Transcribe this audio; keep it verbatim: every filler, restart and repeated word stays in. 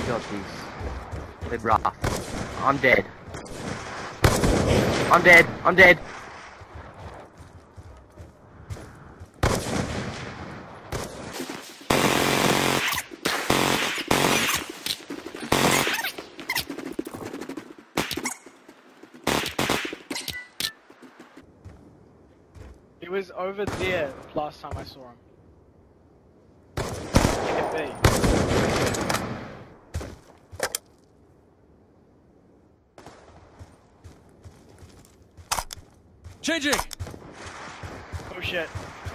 killed these. With rough. I'm dead. I'm dead. I'm dead. He was over there last time I saw him. It could be. Changing! Oh shit.